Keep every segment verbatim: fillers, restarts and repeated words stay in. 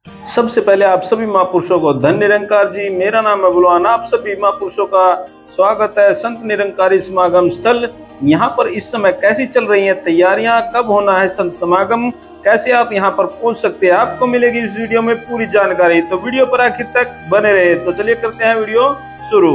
सबसे पहले आप सभी महापुरुषों को धन निरंकार जी, मेरा नाम है बलवान। आप सभी महापुरुषों का स्वागत है संत निरंकारी समागम स्थल। यहाँ पर इस समय कैसी चल रही हैं तैयारियां, कब होना है संत समागम, कैसे आप यहाँ पर पहुंच सकते हैं, आपको मिलेगी इस वीडियो में पूरी जानकारी। तो वीडियो पर आखिर तक बने रहे। तो चलिए करते हैं वीडियो शुरू।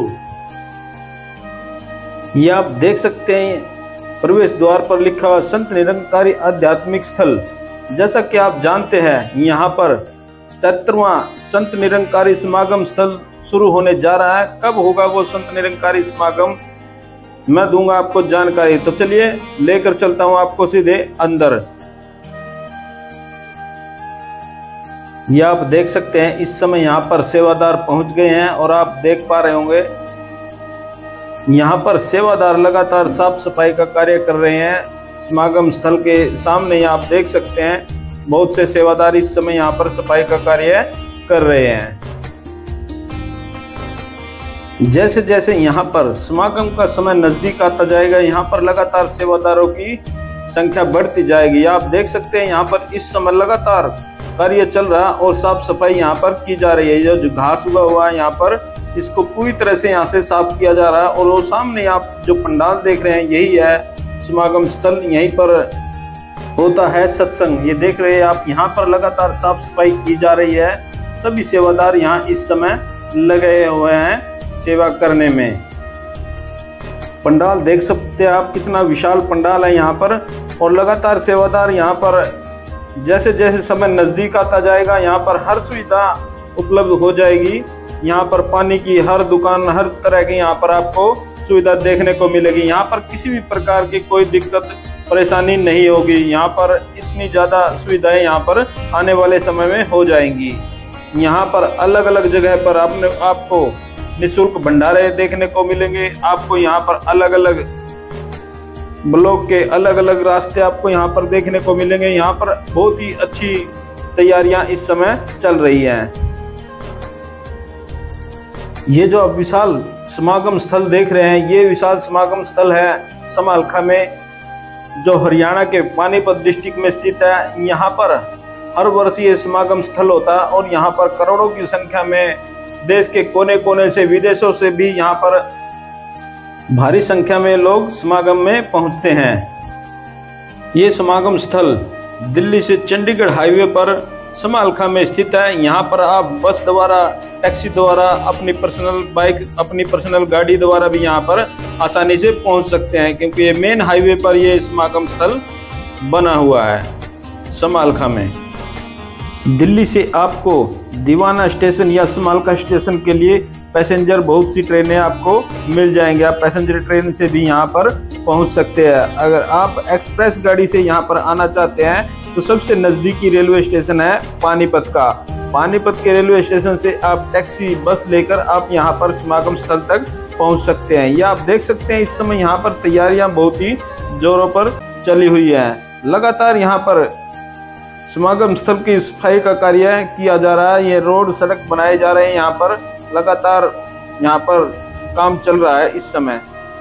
ये आप देख सकते हैं प्रवेश द्वार पर लिखा हुआ संत निरंकारी आध्यात्मिक स्थल। जैसा कि आप जानते हैं यहाँ पर सत्तरवां संत निरंकारी समागम स्थल शुरू होने जा रहा है। कब होगा वो संत निरंकारी समागम, मैं दूंगा आपको जानकारी। तो चलिए लेकर चलता हूं आपको सीधे अंदर। ये आप देख सकते हैं इस समय यहाँ पर सेवादार पहुंच गए हैं और आप देख पा रहे होंगे यहाँ पर सेवादार लगातार साफ सफाई का कार्य कर रहे हैं। समागम स्थल के सामने आप देख सकते हैं बहुत से सेवादार इस समय यहाँ पर सफाई का कार्य कर रहे हैं। जैसे जैसे यहाँ पर समागम का समय नजदीक आता जाएगा, यहाँ पर लगातार सेवादारों की संख्या बढ़ती जाएगी। आप देख सकते हैं यहाँ पर इस समय लगातार कार्य चल रहा और साफ सफाई यहाँ पर की जा रही है। जो घास उगा हुआ है यहाँ पर, इसको पूरी तरह से यहाँ से साफ किया जा रहा है। और वो सामने आप जो पंडाल देख रहे हैं यही है समागम स्थल। यहीं पर होता है सत्संग। ये देख रहे हैं आप, यहाँ पर लगातार साफ सफाई की जा रही है। सभी सेवादार यहाँ इस समय लगे हुए हैं सेवा करने में। पंडाल देख सकते हैं आप, कितना विशाल पंडाल है यहाँ पर। और लगातार सेवादार यहाँ पर जैसे जैसे समय नजदीक आता जाएगा यहाँ पर हर सुविधा उपलब्ध हो जाएगी। यहाँ पर पानी की हर दुकान, हर तरह की यहाँ पर आपको सुविधा देखने को मिलेगी। यहाँ पर किसी भी प्रकार की कोई दिक्कत परेशानी नहीं होगी। यहाँ पर इतनी ज़्यादा सुविधाएं यहाँ पर आने वाले समय में हो जाएंगी। यहाँ पर अलग अलग जगह पर आपने आपको निःशुल्क भंडारे देखने को मिलेंगे। आपको यहाँ पर अलग अलग ब्लॉक के अलग अलग रास्ते आपको यहाँ पर देखने को मिलेंगे। यहाँ पर बहुत ही अच्छी तैयारियां इस समय चल रही हैं। ये जो आप विशाल समागम स्थल देख रहे हैं, ये विशाल समागम स्थल है समालखा में, जो हरियाणा के पानीपत डिस्ट्रिक्ट में स्थित है। यहाँ पर हर वर्ष ये समागम स्थल होता है और यहाँ पर करोड़ों की संख्या में देश के कोने कोने से, विदेशों से भी यहाँ पर भारी संख्या में लोग समागम में पहुँचते हैं। ये समागम स्थल दिल्ली से चंडीगढ़ हाईवे पर समालखा में स्थित है। यहाँ पर आप बस द्वारा, टैक्सी द्वारा, अपनी पर्सनल बाइक, अपनी पर्सनल गाड़ी द्वारा भी यहाँ पर आसानी से पहुँच सकते हैं, क्योंकि ये मेन हाईवे पर ये समागम स्थल बना हुआ है समालखा में। दिल्ली से आपको दीवाना स्टेशन या समालखा स्टेशन के लिए पैसेंजर बहुत सी ट्रेनें आपको मिल जाएंगे। आप पैसेंजर ट्रेन से भी यहाँ पर पहुँच सकते हैं। अगर आप एक्सप्रेस गाड़ी से यहाँ पर आना चाहते हैं तो सबसे नज़दीकी रेलवे स्टेशन है पानीपत का। पानीपत के रेलवे स्टेशन से आप टैक्सी, बस लेकर आप यहाँ पर समागम स्थल तक पहुँच सकते हैं। ये आप देख सकते हैं इस समय यहाँ पर तैयारियाँ बहुत ही जोरों पर चली हुई हैं। लगातार यहाँ पर समागम स्थल की सफाई का कार्य किया जा रहा है। ये रोड, सड़क बनाए जा रहे हैं। यहाँ पर लगातार यहाँ पर काम चल रहा है इस समय।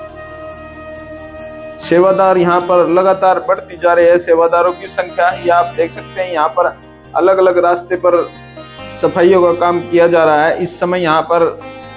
सेवादार यहाँ पर लगातार बढ़ती जा रही है, सेवादारों की संख्या। ये आप देख सकते हैं यहाँ पर अलग अलग रास्ते पर सफाइयों का काम किया जा रहा है इस समय। यहाँ पर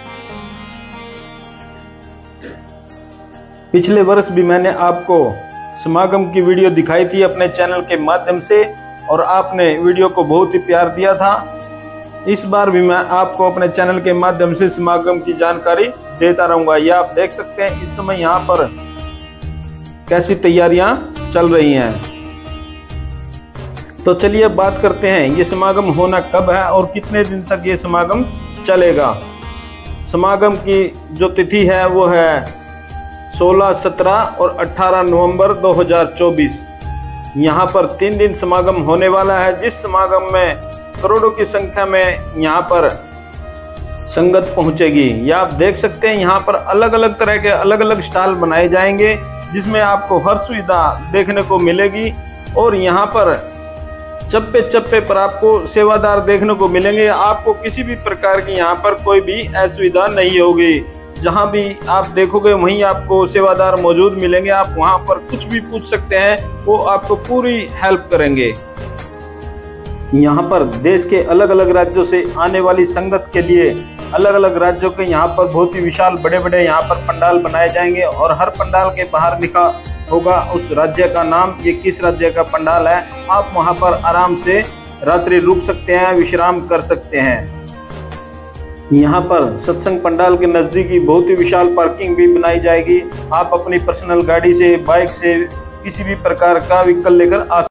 पिछले वर्ष भी मैंने आपको समागम की वीडियो दिखाई थी अपने चैनल के माध्यम से और आपने वीडियो को बहुत ही प्यार दिया था। इस बार भी मैं आपको अपने चैनल के माध्यम से समागम की जानकारी देता रहूंगा। ये आप देख सकते हैं इस समय यहाँ पर कैसी तैयारियां चल रही हैं। तो चलिए बात करते हैं ये समागम होना कब है और कितने दिन तक ये समागम चलेगा। समागम की जो तिथि है वो है सोलह, सत्रह और अठारह नवंबर दो हज़ार चौबीस। यहाँ पर तीन दिन समागम होने वाला है, जिस समागम में करोड़ों की संख्या में यहाँ पर संगत पहुँचेगी। ये आप देख सकते हैं यहाँ पर अलग अलग तरह के अलग अलग स्टॉल बनाए जाएंगे, जिसमें आपको हर सुविधा देखने को मिलेगी। और यहाँ पर चप्पे चप्पे पर आपको सेवादार देखने को मिलेंगे। आपको किसी भी प्रकार की यहाँ पर कोई भी असुविधा नहीं होगी। जहाँ भी आप देखोगे वहीं आपको सेवादार मौजूद मिलेंगे। आप वहाँ पर कुछ भी पूछ सकते हैं, वो आपको पूरी हेल्प करेंगे। यहाँ पर देश के अलग अलग राज्यों से आने वाली संगत के लिए अलग अलग राज्यों के यहाँ पर बहुत ही विशाल बड़े बड़े यहाँ पर पंडाल बनाए जाएंगे और हर पंडाल के बाहर लिखा होगा उस राज्य का नाम, ये किस राज्य का पंडाल है। आप वहाँ पर आराम से रात्रि रुक सकते हैं, विश्राम कर सकते हैं। यहाँ पर सत्संग पंडाल के नज़दीकी बहुत ही विशाल पार्किंग भी बनाई जाएगी। आप अपनी पर्सनल गाड़ी से, बाइक से, किसी भी प्रकार का व्हीकल लेकर आ